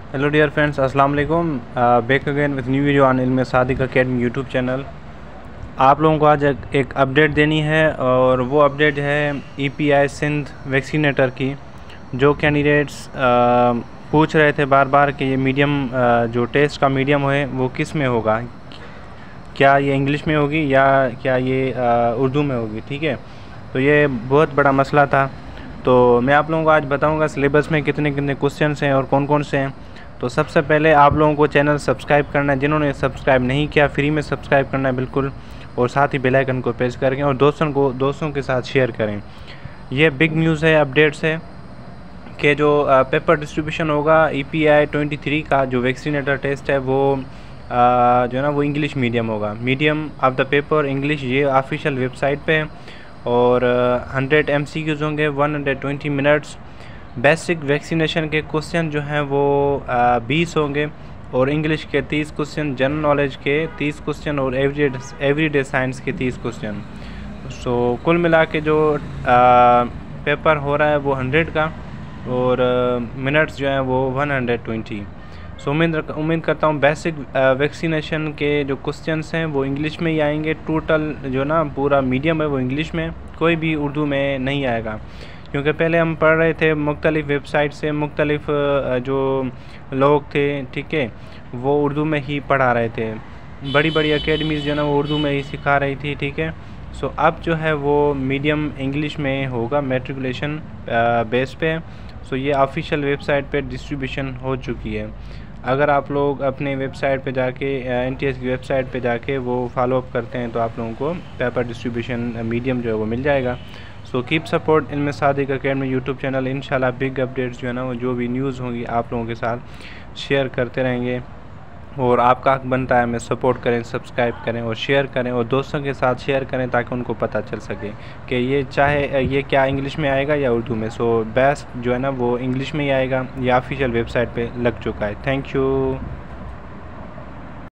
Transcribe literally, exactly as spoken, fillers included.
Hello dear friends, अस्सलाम वालेकुम। Back again with new video on Ilm Sadiq Academy YouTube channel. आप लोगों को आज एक, एक अपडेट देनी है और वो अपडेट है ईपीआई सिंध वैक्सीनेटर की। जो कैंडिडेट्स पूछ रहे थे बार बार कि ये मीडियम जो टेस्ट का मीडियम है वो किस में होगा, क्या ये इंग्लिश में होगी या क्या ये उर्दू में होगी। ठीक है, तो ये बहुत बड़ा मसला था। तो मैं आप लोगों को आज बताऊंगा सिलेबस में कितने कितने क्वेश्चंस हैं और कौन कौन से हैं। तो सबसे पहले आप लोगों को चैनल सब्सक्राइब करना है, जिन्होंने सब्सक्राइब नहीं किया फ्री में सब्सक्राइब करना है बिल्कुल, और साथ ही बेल आइकन को प्रेस करें और दोस्तों को दोस्तों के साथ शेयर करें। ये बिग न्यूज़ है, अपडेट्स है कि जो पेपर डिस्ट्रीब्यूशन होगा E P I twenty three का जो वैक्सीनेटर टेस्ट है वो आ, जो है ना वो इंग्लिश मीडियम होगा। Medium of the paper English, ये ऑफिशियल वेबसाइट पे है। और हंड्रेड एम सी क्यूज़ होंगे, one hundred twenty minutes. Basic vaccination के क्वेश्चन जो हैं वो बीस होंगे और इंग्लिश के तीस क्वेश्चन, जनरल नॉलेज के तीस क्वेश्चन और एवरीडे एवरीडे साइंस के तीस क्वेश्चन। सो कुल मिला के जो आ, पेपर हो रहा है वो हंड्रेड का और मिनट्स जो हैं वो वन हंड्रेड ट्वेंटी। सो उम्मीद उम्मीद करता हूँ बेसिक वैक्सीनेशन के जो क्वेश्चंस हैं वो इंग्लिश में ही आएंगे। टोटल जो ना पूरा मीडियम है वो इंग्लिश में, कोई भी उर्दू में नहीं आएगा। क्योंकि पहले हम पढ़ रहे थे मुख्तलिफ़ वेबसाइट से, मुख्तलिफ़ जो लोग थे, ठीक है, वो उर्दू में ही पढ़ा रहे थे। बड़ी बड़ी एकेडमीज़ जो ना वो उर्दू में ही सिखा रही थी, ठीक है। सो अब जो है वो मीडियम इंग्लिश में होगा, मैट्रिकुलेशन बेस पे। सो ये ऑफिशियल वेबसाइट पे डिस्ट्रीब्यूशन हो चुकी है। अगर आप लोग अपने वेबसाइट पे जाके एन टी एस की वेबसाइट पे जाके वो फॉलो अप करते हैं तो आप लोगों को पेपर डिस्ट्रीब्यूशन मीडियम जो है वो मिल जाएगा। सो keep support Ilm Sadiq Academy YouTube channel. इंशाल्लाह बिग अपडेट्स जो है ना वो जो भी न्यूज़ होंगी आप लोगों के साथ शेयर करते रहेंगे। और आपका हक बनता है मैं सपोर्ट करें, सब्सक्राइब करें और शेयर करें और दोस्तों के साथ शेयर करें ताकि उनको पता चल सके कि ये चाहे ये क्या इंग्लिश में आएगा या उर्दू में। सो बेस्ट जो है ना वो इंग्लिश में ही आएगा, ये ऑफिशियल वेबसाइट पे लग चुका है। Thank you.